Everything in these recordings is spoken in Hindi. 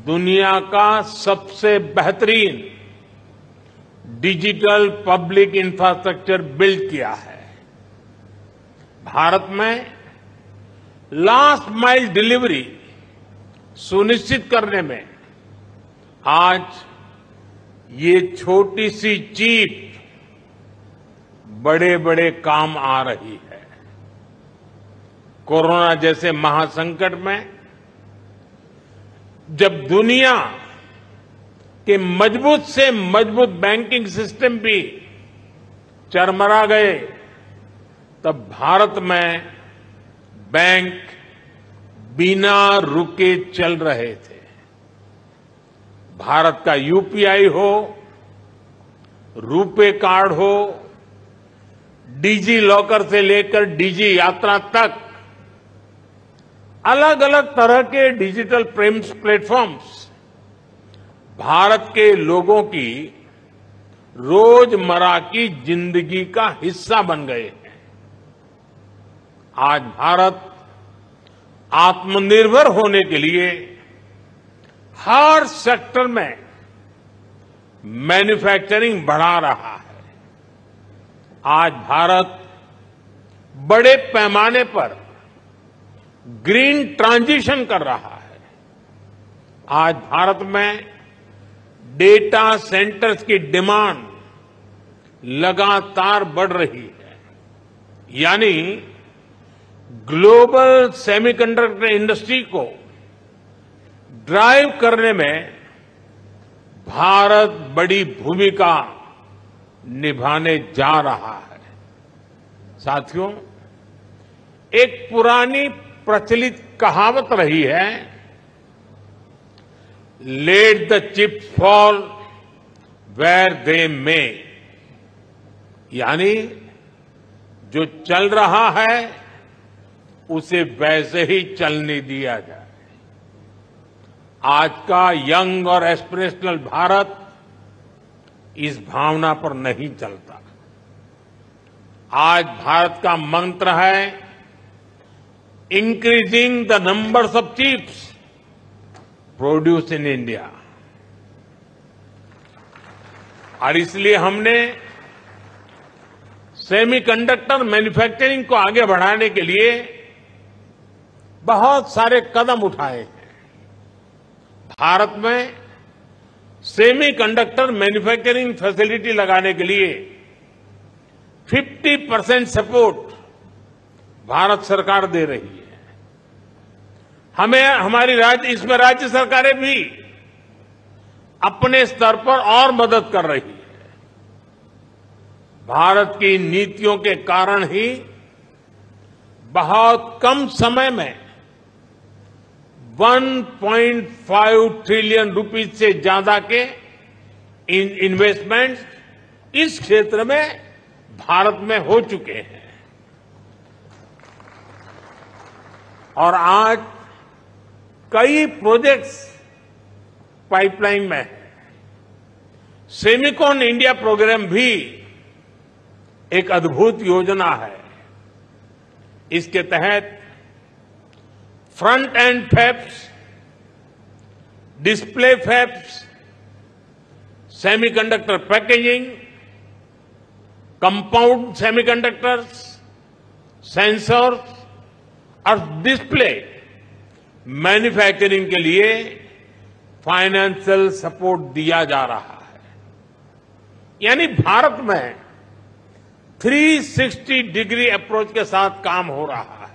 दुनिया का सबसे बेहतरीन डिजिटल पब्लिक इंफ्रास्ट्रक्चर बिल्ड किया है। भारत में लास्ट माइल डिलीवरी सुनिश्चित करने में आज ये छोटी सी चीप बड़े बड़े काम आ रही है। कोरोना जैसे महासंकट में जब दुनिया के मजबूत से मजबूत बैंकिंग सिस्टम भी चरमरा गए, तब भारत में बैंक बिना रुके चल रहे थे। भारत का यूपीआई हो, रुपे कार्ड हो, डिजी लॉकर से लेकर डिजी यात्रा तक अलग अलग तरह के डिजिटल पेमेंट्स प्लेटफॉर्म्स भारत के लोगों की रोजमर्रा की जिंदगी का हिस्सा बन गए हैं। आज भारत आत्मनिर्भर होने के लिए हर सेक्टर में मैन्युफैक्चरिंग बढ़ा रहा है। आज भारत बड़े पैमाने पर ग्रीन ट्रांजिशन कर रहा है। आज भारत में डेटा सेंटर्स की डिमांड लगातार बढ़ रही है, यानी ग्लोबल सेमीकंडक्टर इंडस्ट्री को ड्राइव करने में भारत बड़ी भूमिका निभाने जा रहा है। साथियों, एक पुरानी प्रचलित कहावत रही है, let the chips fall where they may, यानी जो चल रहा है उसे वैसे ही चलने दिया जाए। आज का यंग और एस्पिरेशनल भारत इस भावना पर नहीं चलता। आज भारत का मंत्र है increasing the numbers of chips produce in India, और इसलिए हमने सेमीकंडक्टर मैन्युफैक्चरिंग को आगे बढ़ाने के लिए बहुत सारे कदम उठाए हैं। भारत में सेमीकंडक्टर मैन्युफैक्चरिंग फैसिलिटी लगाने के लिए 50% सपोर्ट भारत सरकार दे रही है। इसमें राज्य सरकारें भी अपने स्तर पर और मदद कर रही है। भारत की नीतियों के कारण ही बहुत कम समय में 1.5 ट्रिलियन रुपीज से ज्यादा के इन्वेस्टमेंट्स इस क्षेत्र में भारत में हो चुके हैं। और आज कई प्रोजेक्ट्स पाइपलाइन में है। सेमिकॉन इंडिया प्रोग्राम भी एक अद्भुत योजना है। इसके तहत front end fabs, display fabs, semiconductor packaging, compound semiconductors, sensors और डिस्प्ले मैन्युफैक्चरिंग के लिए फाइनेंशियल सपोर्ट दिया जा रहा है। यानी भारत में 360 डिग्री अप्रोच के साथ काम हो रहा है।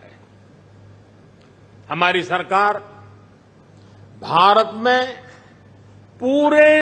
हमारी सरकार भारत में पूरे